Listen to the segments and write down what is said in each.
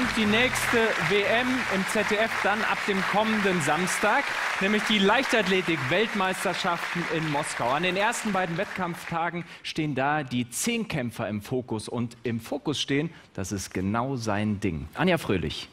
Und die nächste WM im ZDF dann ab dem kommenden Samstag, nämlich die Leichtathletik-Weltmeisterschaften in Moskau. An den ersten beiden Wettkampftagen stehen da die Zehnkämpfer im Fokus. Und im Fokus stehen, das ist genau sein Ding. Anja Fröhlich.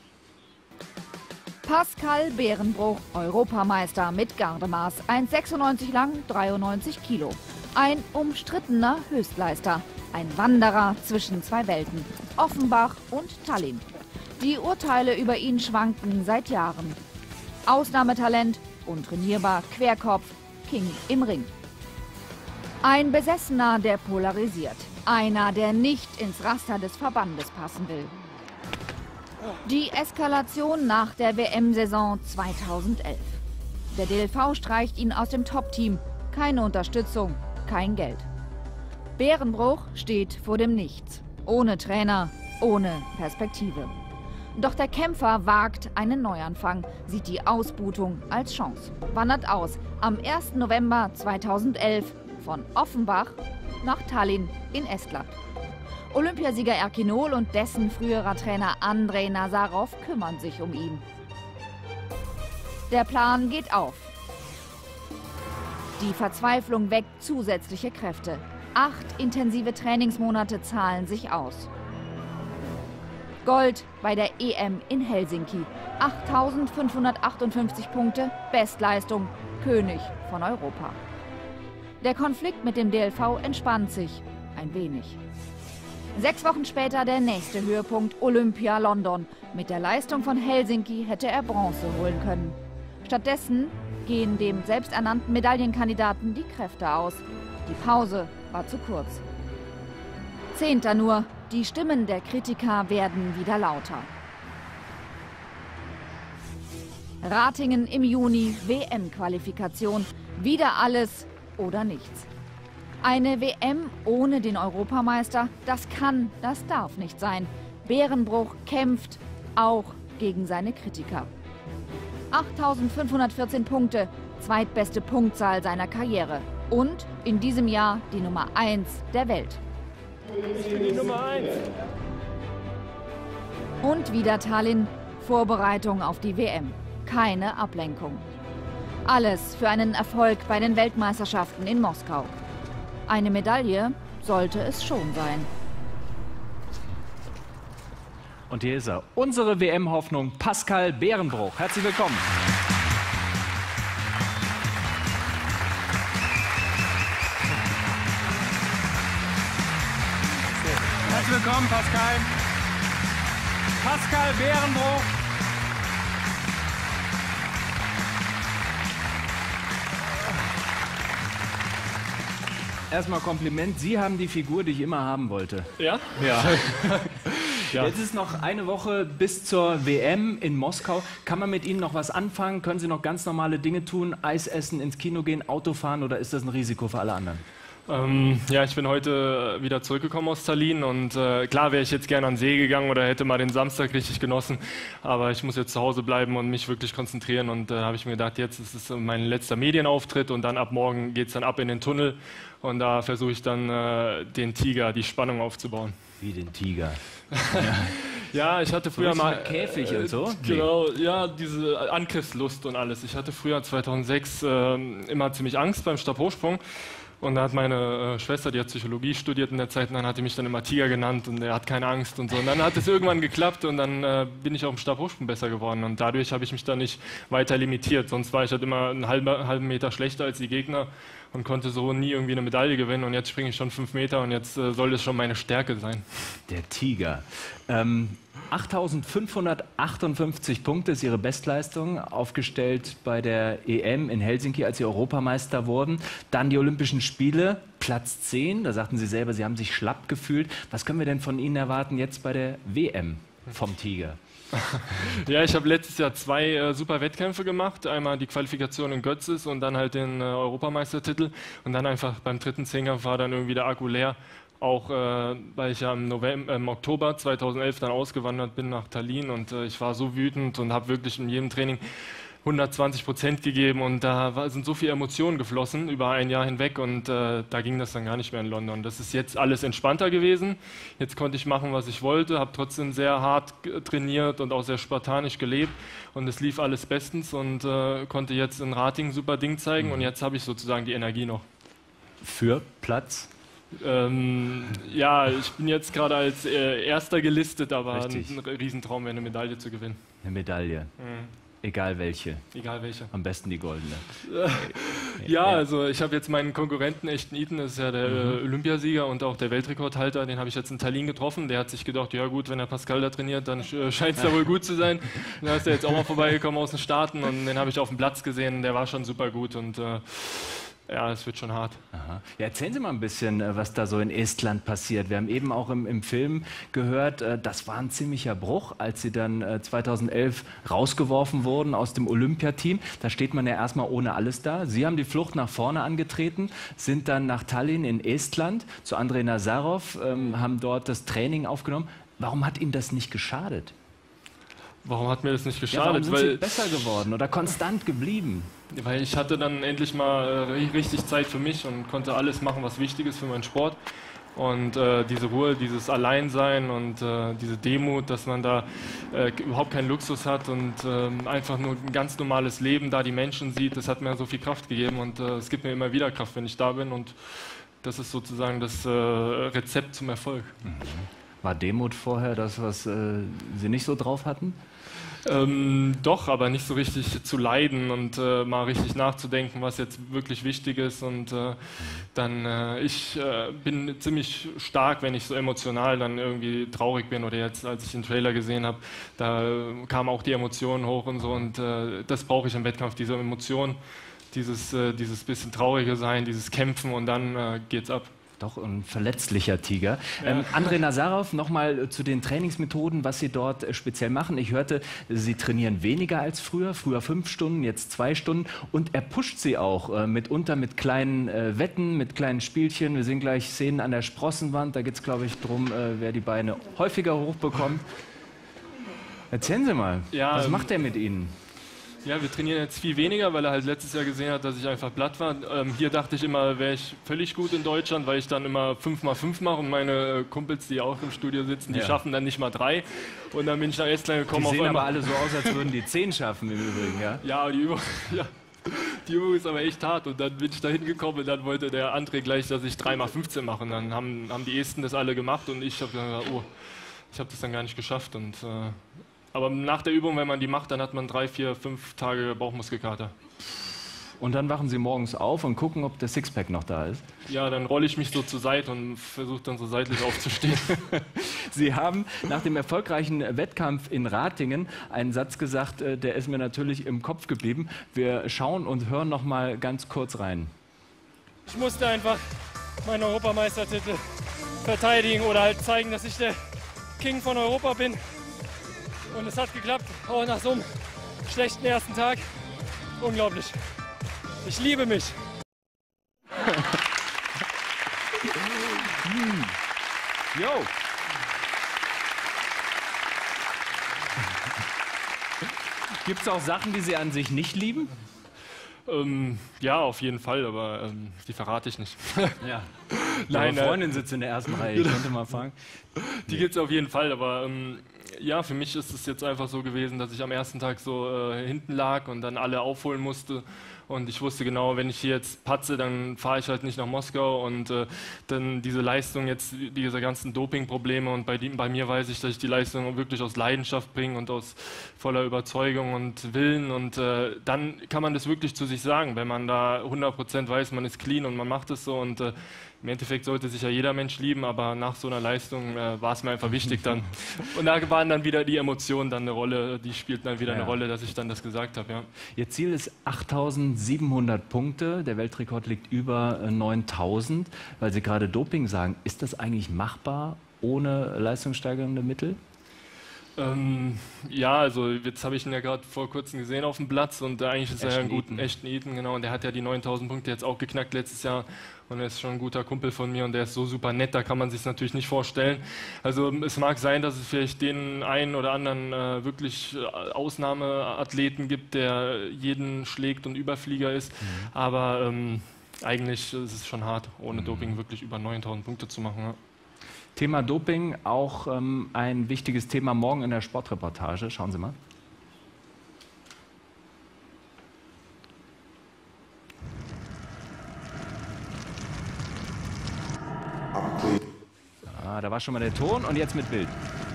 Pascal Behrenbruch, Europameister mit Gardemaß, 1,96 lang, 93 Kilo. Ein umstrittener Höchstleister, ein Wanderer zwischen zwei Welten, Offenbach und Tallinn. Die Urteile über ihn schwanken seit Jahren. Ausnahmetalent, untrainierbar, Querkopf, King im Ring. Ein Besessener, der polarisiert. Einer, der nicht ins Raster des Verbandes passen will. Die Eskalation nach der WM-Saison 2011. Der DLV streicht ihn aus dem Top-Team. Keine Unterstützung, kein Geld. Behrenbruch steht vor dem Nichts. Ohne Trainer, ohne Perspektive. Doch der Kämpfer wagt einen Neuanfang, sieht die Ausbutung als Chance. Wandert aus am 1. November 2011 von Offenbach nach Tallinn in Estland. Olympiasieger Erkinol und dessen früherer Trainer Andrei Nazarov kümmern sich um ihn. Der Plan geht auf. Die Verzweiflung weckt zusätzliche Kräfte. 8 intensive Trainingsmonate zahlen sich aus. Gold bei der EM in Helsinki. 8.558 Punkte, Bestleistung, König von Europa. Der Konflikt mit dem DLV entspannt sich ein wenig. 6 Wochen später der nächste Höhepunkt, Olympia London. Mit der Leistung von Helsinki hätte er Bronze holen können. Stattdessen gehen dem selbsternannten Medaillenkandidaten die Kräfte aus. Die Pause war zu kurz. 10. nur, die Stimmen der Kritiker werden wieder lauter. Ratingen im Juni, WM-Qualifikation. Wieder alles oder nichts. Eine WM ohne den Europameister, das kann, das darf nicht sein. Behrenbruch kämpft auch gegen seine Kritiker. 8.514 Punkte, zweitbeste Punktzahl seiner Karriere. Und in diesem Jahr die Nummer 1 der Welt. Ich bin die Nummer 1. Und wieder Tallinn, Vorbereitung auf die WM. Keine Ablenkung. Alles für einen Erfolg bei den Weltmeisterschaften in Moskau. Eine Medaille sollte es schon sein. Und hier ist er, unsere WM-Hoffnung Pascal Behrenbruch. Herzlich willkommen. Herzlich willkommen, Pascal. Pascal Behrenbruch. Erstmal Kompliment, Sie haben die Figur, die ich immer haben wollte. Ja? Ja. Ja. Jetzt ist noch eine Woche bis zur WM in Moskau. Kann man mit Ihnen noch was anfangen? Können Sie noch ganz normale Dinge tun? Eis essen, ins Kino gehen, Auto fahren oder ist das ein Risiko für alle anderen? Ja, ich bin heute wieder zurückgekommen aus Tallinn und klar wäre ich jetzt gerne an den See gegangen oder hätte mal den Samstag richtig genossen, aber ich muss jetzt zu Hause bleiben und mich wirklich konzentrieren und da habe ich mir gedacht, jetzt ist es mein letzter Medienauftritt und dann ab morgen geht es dann ab in den Tunnel und da versuche ich dann den Tiger, die Spannung aufzubauen. Wie den Tiger? Ja, ich hatte früher mal mit Käfig und so? Genau, ja, diese Angriffslust und alles. Ich hatte früher 2006 immer ziemlich Angst beim Stabhochsprung. Und da hat meine Schwester, die hat Psychologie studiert in der Zeit, und dann hat die mich dann immer Tiger genannt und er hat keine Angst und so. Und dann hat es irgendwann geklappt und dann bin ich auch im Stabhochsprung besser geworden. Und dadurch habe ich mich dann nicht weiter limitiert. Sonst war ich halt immer einen halben Meter schlechter als die Gegner und konnte so nie irgendwie eine Medaille gewinnen. Und jetzt springe ich schon 5 Meter und jetzt soll das schon meine Stärke sein. Der Tiger. 8.558 Punkte ist Ihre Bestleistung, aufgestellt bei der EM in Helsinki, als Sie Europameister wurden. Dann die Olympischen Spiele, Platz 10. Da sagten Sie selber, Sie haben sich schlapp gefühlt. Was können wir denn von Ihnen erwarten jetzt bei der WM vom Tiger? Ja, ich habe letztes Jahr 2 super Wettkämpfe gemacht. Einmal die Qualifikation in Götzis und dann halt den Europameistertitel. Und dann einfach beim 3. Zehnkampf war dann irgendwie der Akku leer. Auch weil ich ja im Oktober 2011 dann ausgewandert bin nach Tallinn und ich war so wütend und habe wirklich in jedem Training 120% gegeben und da sind so viele Emotionen geflossen über ein Jahr hinweg und da ging das dann gar nicht mehr in London. Das ist jetzt alles entspannter gewesen. Jetzt konnte ich machen, was ich wollte, habe trotzdem sehr hart trainiert und auch sehr spartanisch gelebt und es lief alles bestens und konnte jetzt in Ratingen ein super Ding zeigen und jetzt habe ich sozusagen die Energie noch. Für Platz? Ja, ich bin jetzt gerade als Erster gelistet, aber Richtig. ein Riesentraum wäre, eine Medaille zu gewinnen. Eine Medaille. Egal welche. Egal welche. Am besten die goldene. Ja, also ich habe jetzt meinen Konkurrenten, Ashton Eaton, das ist ja der Olympiasieger und auch der Weltrekordhalter, den habe ich jetzt in Tallinn getroffen. Der hat sich gedacht, ja gut, wenn der Pascal da trainiert, dann scheint es da wohl gut zu sein. Dann ist er jetzt auch mal vorbeigekommen aus den Staaten und den habe ich auf dem Platz gesehen, der war schon super gut und ja, es wird schon hart. Aha. Ja, erzählen Sie mal ein bisschen, was da so in Estland passiert. Wir haben eben auch im Film gehört, das war ein ziemlicher Bruch, als Sie dann 2011 rausgeworfen wurden aus dem Olympiateam. Da steht man ja erstmal ohne alles da. Sie haben die Flucht nach vorne angetreten, sind dann nach Tallinn in Estland zu Andrei Nazarov, haben dort das Training aufgenommen. Warum hat Ihnen das nicht geschadet? Warum hat mir das nicht Ja, warum geschadet? sind Sie besser geworden oder konstant geblieben? Weil ich hatte dann endlich mal richtig Zeit für mich und konnte alles machen, was wichtig ist für meinen Sport. Und diese Ruhe, dieses Alleinsein und diese Demut, dass man da überhaupt keinen Luxus hat und einfach nur ein ganz normales Leben, da die Menschen sieht, das hat mir so viel Kraft gegeben und es gibt mir immer wieder Kraft, wenn ich da bin und das ist sozusagen das Rezept zum Erfolg. War Demut vorher das, was Sie nicht so drauf hatten? Doch, aber nicht so richtig zu leiden und mal richtig nachzudenken, was jetzt wirklich wichtig ist. Und ich bin ziemlich stark, wenn ich so emotional dann irgendwie traurig bin oder jetzt, als ich den Trailer gesehen habe, da kamen auch die Emotionen hoch und so. Und das brauche ich im Wettkampf, diese Emotion, dieses bisschen traurige sein, dieses Kämpfen und dann geht's ab. Doch, ein verletzlicher Tiger. Andrei Nazarov, nochmal zu den Trainingsmethoden, was Sie dort speziell machen. Ich hörte, Sie trainieren weniger als früher 5 Stunden, jetzt 2 Stunden. Und er pusht Sie auch mitunter mit kleinen Wetten, mit kleinen Spielchen. Wir sehen gleich Szenen an der Sprossenwand. Da geht es, glaube ich, darum, wer die Beine häufiger hochbekommt. Erzählen Sie mal, Ja, was macht er mit Ihnen? Ja, wir trainieren jetzt viel weniger, weil er halt letztes Jahr gesehen hat, dass ich einfach platt war. Hier dachte ich immer, wäre ich völlig gut in Deutschland, weil ich dann immer 5x5 mache und meine Kumpels, die auch im Studio sitzen, die schaffen dann nicht mal 3. Und dann bin ich nach Estland gekommen. Die sehen aber alle so aus, als würden die 10 schaffen im Übrigen, ja? Ja, die Übung ist aber echt hart und dann bin ich da hingekommen und dann wollte der André gleich, dass ich 3x15 mache. Und dann haben die Esten das alle gemacht und ich habe gesagt, oh, ich habe das dann gar nicht geschafft. Aber nach der Übung, wenn man die macht, dann hat man 3, 4, 5 Tage Bauchmuskelkater. Und dann wachen Sie morgens auf und gucken, ob der Sixpack noch da ist? Ja, dann rolle ich mich so zur Seite und versuche dann so seitlich aufzustehen. Sie haben nach dem erfolgreichen Wettkampf in Ratingen einen Satz gesagt, der ist mir natürlich im Kopf geblieben. Wir schauen und hören noch mal ganz kurz rein. Ich musste einfach meinen Europameistertitel verteidigen oder halt zeigen, dass ich der King von Europa bin. Und es hat geklappt, auch nach so einem schlechten ersten Tag. Unglaublich. Ich liebe mich. Jo. Gibt es auch Sachen, die Sie an sich nicht lieben? Ja, auf jeden Fall, aber die verrate ich nicht. Ja. Nein, Meine Freundin sitzt in der ersten Reihe, ich könnte mal fragen. Die gibt es auf jeden Fall, aber ja, für mich ist es jetzt einfach so gewesen, dass ich am ersten Tag so hinten lag und dann alle aufholen musste. Und ich wusste genau, wenn ich hier jetzt patze, dann fahre ich halt nicht nach Moskau. Und dann diese Leistung jetzt, diese ganzen Dopingprobleme. Und bei mir weiß ich, dass ich die Leistung wirklich aus Leidenschaft bringe und aus voller Überzeugung und Willen. Und dann kann man das wirklich zu sich sagen, wenn man da 100% weiß, man ist clean und man macht es so. Und im Endeffekt sollte sich ja jeder Mensch lieben, aber nach so einer Leistung war es mir einfach wichtig dann. Und da waren dann wieder die Emotionen dann eine Rolle, die spielten dann wieder eine Rolle, dass ich dann das gesagt habe. Ja. Ihr Ziel ist 8.700 Punkte, der Weltrekord liegt über 9.000. Weil Sie gerade Doping sagen, ist das eigentlich machbar ohne leistungssteigernde Mittel? Ja, also jetzt habe ich ihn ja gerade vor kurzem gesehen auf dem Platz und eigentlich ist er ja ein guter, echten Ethan, genau. Und der hat ja die 9000 Punkte jetzt auch geknackt letztes Jahr und er ist schon ein guter Kumpel von mir und der ist so super nett, da kann man sich es natürlich nicht vorstellen. Also es mag sein, dass es vielleicht den einen oder anderen wirklich Ausnahmeathleten gibt, der jeden schlägt und Überflieger ist, aber eigentlich ist es schon hart, ohne Doping wirklich über 9000 Punkte zu machen. Ja. Thema Doping, auch ein wichtiges Thema morgen in der Sportreportage. Schauen Sie mal. Ah, da war schon mal der Ton und jetzt mit Bild.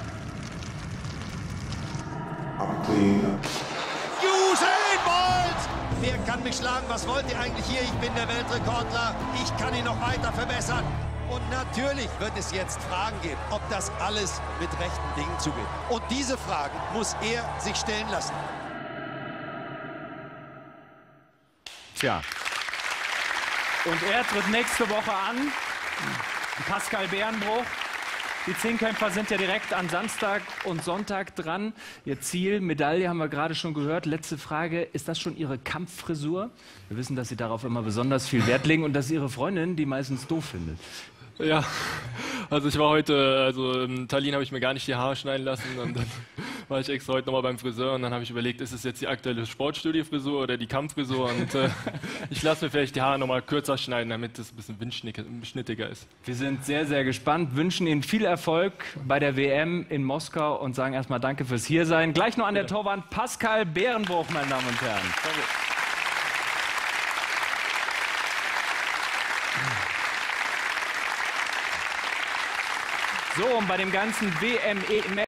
Usain Bolt! Wer kann mich schlagen? Was wollt ihr eigentlich hier? Ich bin der Weltrekordler. Ich kann ihn noch weiter verbessern. Und natürlich wird es jetzt Fragen geben, ob das alles mit rechten Dingen zugeht. Und diese Fragen muss er sich stellen lassen. Tja. Und er tritt nächste Woche an. Pascal Bärenbruch. Die Zehnkämpfer sind ja direkt an Samstag und Sonntag dran. Ihr Ziel, Medaille, haben wir gerade schon gehört. Letzte Frage, ist das schon Ihre Kampffrisur? Wir wissen, dass Sie darauf immer besonders viel Wert legen und dass Ihre Freundin die meistens doof findet. Ja, also ich war heute, also in Tallinn habe ich mir gar nicht die Haare schneiden lassen und dann war ich extra heute nochmal beim Friseur und dann habe ich überlegt, ist es jetzt die aktuelle Sportstudio-Frisur oder die Kampffrisur und ich lasse mir vielleicht die Haare nochmal kürzer schneiden, damit es ein bisschen windschnittiger ist. Wir sind sehr, sehr gespannt, wünschen Ihnen viel Erfolg bei der WM in Moskau und sagen erstmal Danke fürs Hiersein. Gleich noch an der Torwand Pascal Bärenbruch, meine Damen und Herren. Danke. So, und bei dem ganzen WM,